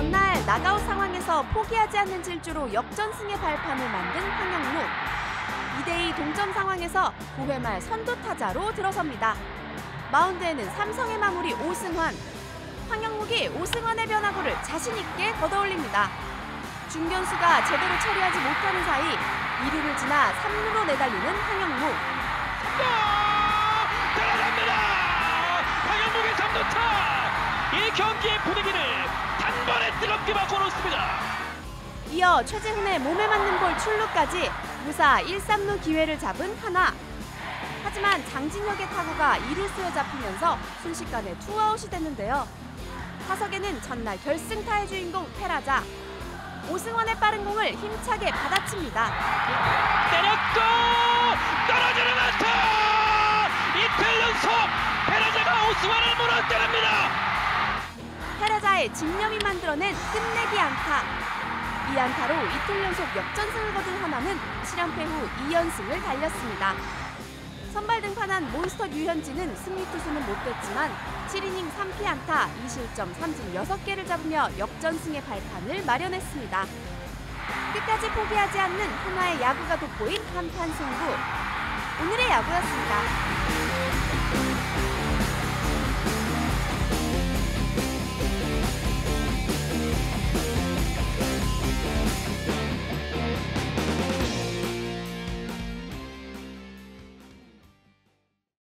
전날 나가웃 상황에서 포기하지 않는 질주로 역전승의 발판을 만든 황영무. 2대2 동점 상황에서 9회 말 선두 타자로 들어섭니다. 마운드에는 삼성의 마무리 오승환. 황영묵이 오승환의 변화구를 자신 있게 걷어올립니다. 중견수가 제대로 처리하지 못하는 사이 2루를 지나 3루로 내달리는 황영묵. 들어갑니다. 황영묵의 3루타. 이 경기의 분위기를 단번에 뜨겁게 바꿔놓습니다. 이어 최재훈의 몸에 맞는 볼 출루까지 무사 1-3루 기회를 잡은 하나. 하지만 장진혁의 타구가 2루수에 잡히면서 순식간에 투아웃이 됐는데요. 타석에는 전날 결승타의 주인공 페라자. 오승환의 빠른 공을 힘차게 받아칩니다. 때렸고 떨어지는 안타. 이틀 연속 페라자가 오승환을 무너뜨립니다. 페라자의 집념이 만들어낸 끝내기 안타. 이 안타로 이틀 연속 역전승을 거둔 하나는 7연패 후 2연승을 달렸습니다. 선발 등판한 몬스터 류현진은 승리 투수는 못됐지만 7이닝 3피 안타 2실점 3진 6개를 잡으며 역전승의 발판을 마련했습니다. 끝까지 포기하지 않는 하나의 야구가 돋보인 한판 승부. 오늘의 야구였습니다.